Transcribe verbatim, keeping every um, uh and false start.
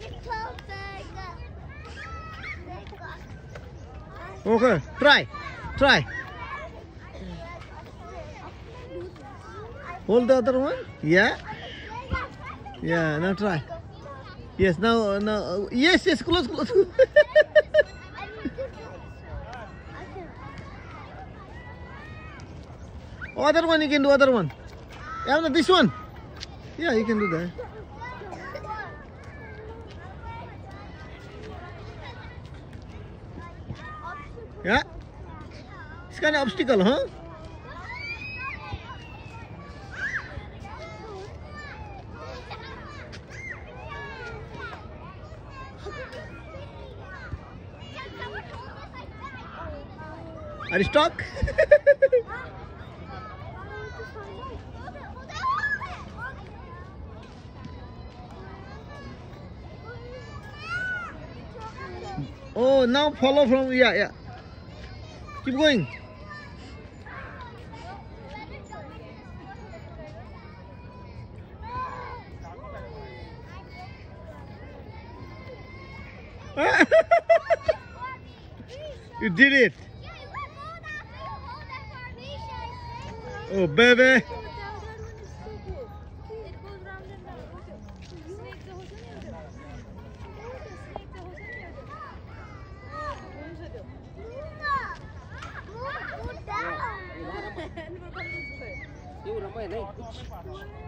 Okay, try, try. Hold the other one. Yeah. Yeah. Now try. Yes. Now, now. Yes. Yes. Close. Close. Other one. You can do other one. Yeah. No, this one. Yeah. You can do that. Yeah. It's kind of obstacle, huh? Are you stuck? Oh, now follow from, yeah, yeah. Keep going. You did it. Oh, baby. You